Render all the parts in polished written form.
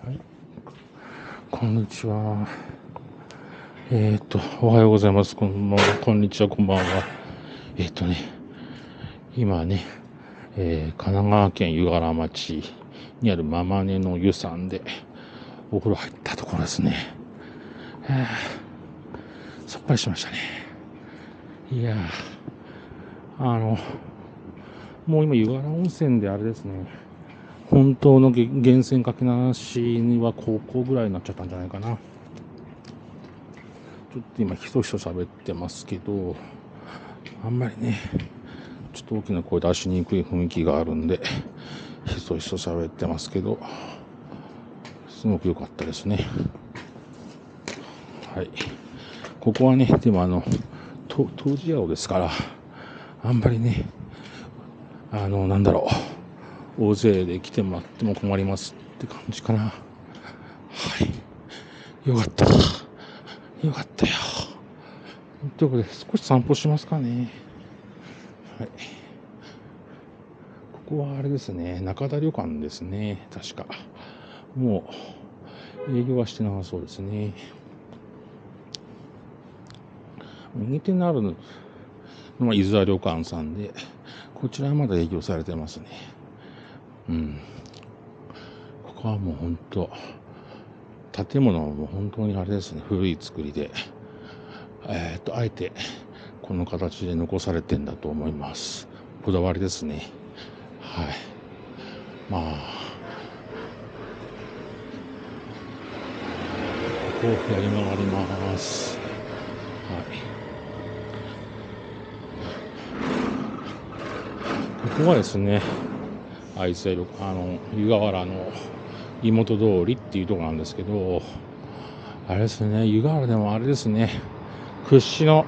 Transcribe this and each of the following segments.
はい、こんにちは。おはようございます。こんにちは、こんばんは。今ね、神奈川県湯河原町にあるママネの湯さんでお風呂入ったところですね。さっぱりしましたね。いやもう今湯河原温泉であれですね、本当の源泉かけ流しには高校ぐらいになっちゃったんじゃないかな。ちょっと今ひそひそ喋ってますけど、あんまりね、ちょっと大きな声出しにくい雰囲気があるんで、ひそひそ喋ってますけど、すごく良かったですね。はい。ここはね、でも湯治宿ですから、あんまりね、大勢で来てもらっても困りますって感じかな。はい。よかった。よかったよ。ということで、少し散歩しますかね。はい。ここはあれですね、中田旅館ですね、確か。もう、営業はしてなさそうですね。右手にあるのは伊豆旅館さんで、こちらはまだ営業されてますね。ここはもう本当、建物も本当にあれですね、古い作りで、あえてこの形で残されてんだと思います。こだわりですね。はい。まあ、ここをやり回ります。はい。ここはですね、湯河原の妹通りっていうところなんですけど、あれですね、湯河原でもあれですね、屈指の、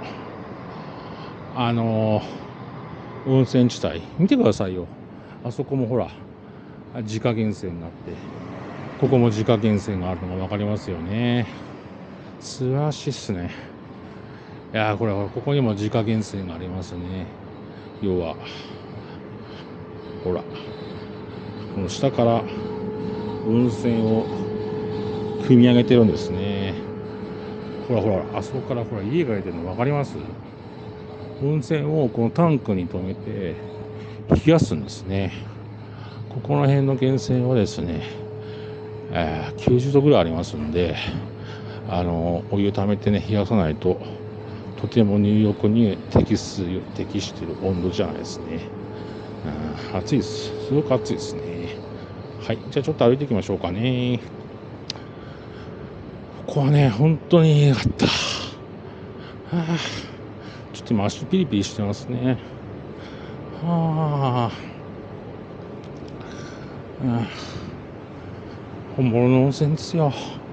温泉地帯。見てくださいよ。あそこもほら、自家源泉があって、ここも自家源泉があるのがわかりますよね。素晴らしいっすね。いやー、ここにも自家源泉がありますね。要は、ほら、この下から温泉を汲み上げてるんですね。ほら、あそこからほら、家が出てるの分かります？温泉をこのタンクに止めて、冷やすんですね。ここの辺の源泉はですね、90度ぐらいありますんで、お湯溜めてね、冷やさないと、とても入浴に適している温度じゃないですね。暑いです。すごく暑いですね。はい。じゃあちょっと歩いていきましょうかね。ここはね、本当に良かった。ちょっと今足ピリピリしてますね。本物の温泉ですよ。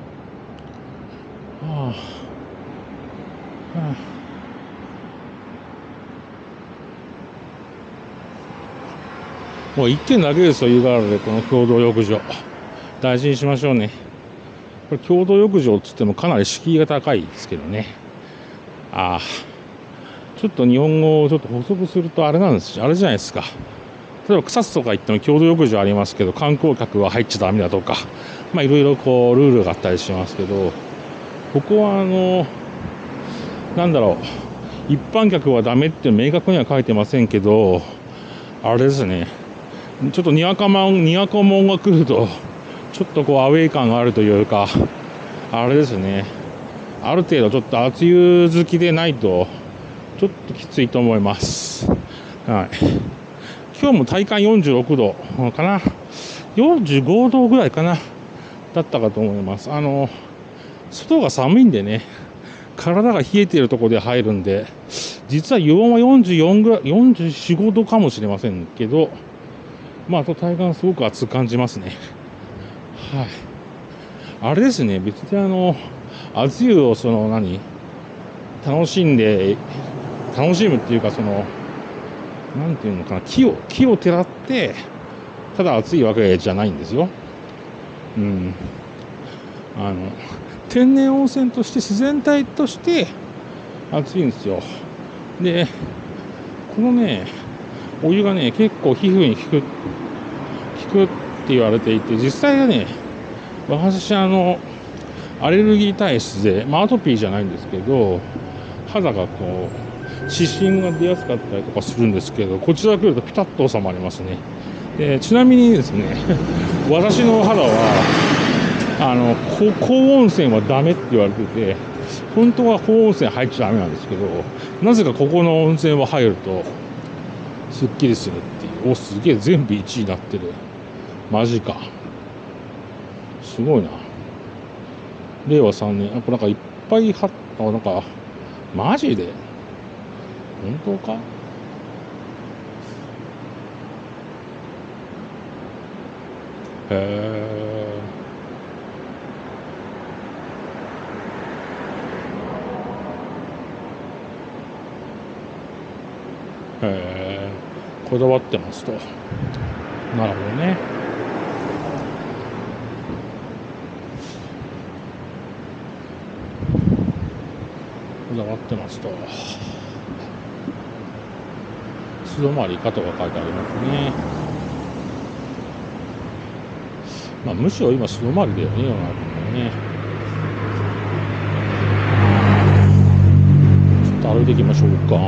もう一軒だけですよ、湯河原でこの共同浴場。大事にしましょうね。これ共同浴場っつってもかなり敷居が高いですけどね。ちょっと日本語をちょっと補足するとあれなんですよ。あれじゃないですか。例えば草津とか行っても共同浴場ありますけど、観光客は入っちゃダメだとか、まあいろいろこうルールがあったりしますけど、ここは一般客はダメって明確には書いてませんけど、あれですね。ちょっとにわかもんが来ると、ちょっとこうアウェイ感があるというか、あれですね。ある程度ちょっと熱湯好きでないと、ちょっときついと思います。はい。今日も体感46度かな。45度ぐらいかな。だったかと思います。外が寒いんでね、体が冷えているところで入るんで、実は湯温は44ぐらい、44、5度かもしれませんけど、まあ、体感すごく暑く感じますね。はい。あれですね、別に熱湯を楽しむっていうか、なんていうのかな、木をてらって、ただ暑いわけじゃないんですよ。天然温泉として自然体として暑いんですよ。で、このね、お湯がね、結構皮膚に効くって言われていて、実際はね、 私アレルギー体質で、アトピーじゃないんですけど、肌がこう湿疹が出やすかったりとかするんですけど、こちら来るとピタッと収まりますね。でちなみにですね私の肌は高温泉はダメって言われてて、本当は高温泉入っちゃダメなんですけど、なぜかここの温泉は入るとすっきりするっていう。すげえ、全部1位になってる。マジか、すごいな。令和3年、なんかいっぱいなんかマジで本当か。へえ。こだわってますと。なるほどね。こだわってますと。素泊まりかとか書いてありますね。むしろ今素泊まりだよね、世の中もね。ちょっと歩いていきましょうか。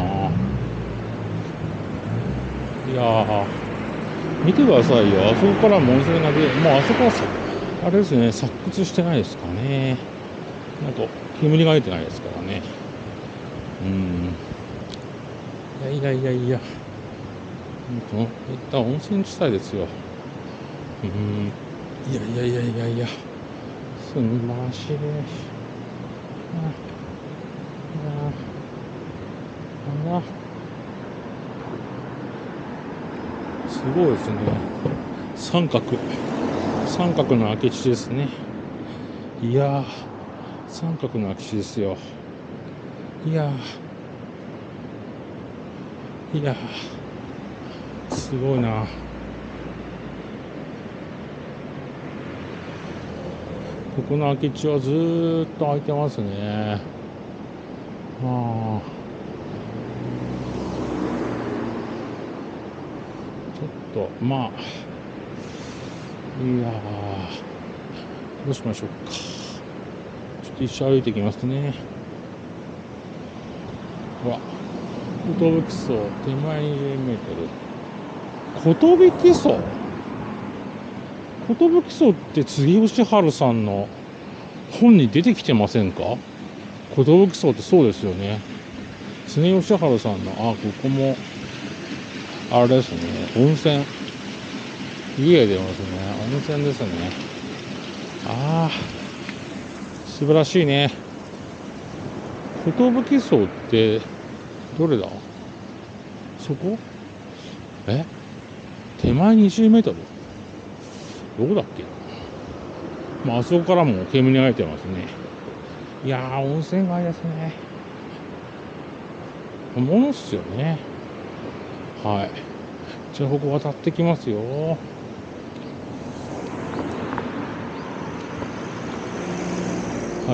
いやー、見てくださいよ。あそこからも温泉が出る。あそこはあれですね、採掘してないですかね。なんか煙が出てないですからね。いや、いった温泉地帯ですよ。いや、素晴らしい。すごいですね。三角の空き地ですね。いやー、三角の空き地ですよ。いやー、すごいな。ここの空き地はずーっと空いてますね。ちょっといやー、どうしましょうか。ちょっと一緒歩いていきますね。ほら、寿荘手前20m。寿荘って杉吉春さんの本に出てきてませんか？寿荘ってそうですよね。杉吉春さんの、ここもあれですね、温泉。家出ますね。温泉ですね。素晴らしいね。寿荘ってどれだ？そこ？手前20m？どこだっけ？あそこからも煙が出てますね。いやー、温泉街ですね。本物っすよね。はい。じゃあここ渡ってきますよ。はい。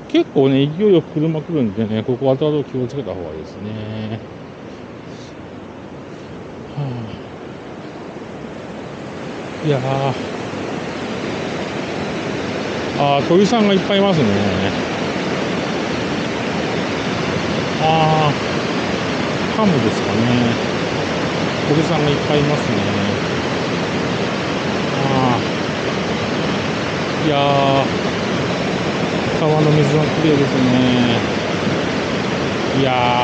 結構ね、勢いよく車来るんでね、ここ渡ると気をつけた方がいいですね。いやー、鳥さんがいっぱいいますね。カモですかね。鳥さんがいっぱいいますね。いやー、川の水が綺麗ですね。い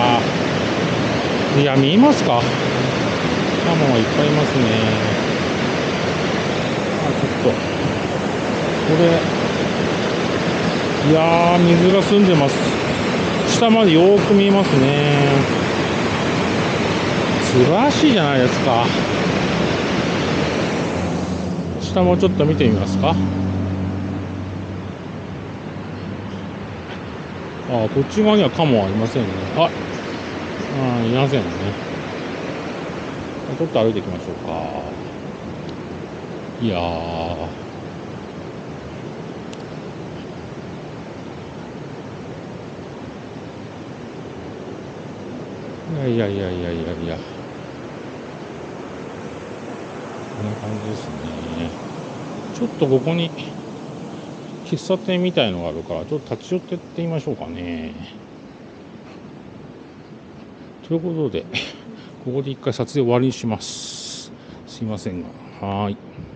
や、見えますか？カモがいっぱいいますね。ちょっと、これ、いやー、水が澄んでます。下までよーく見えますね。素晴らしいじゃないですか。下もちょっと見てみますか。こっち側にはカモはいませんね。いませんね。ちょっと歩いていきましょうか。いやいや。こんな感じですね。ちょっとここに喫茶店みたいのがあるから、ちょっと立ち寄ってってみましょうかね。ということで、ここで一回撮影終わりにします。すいませんが。はーい。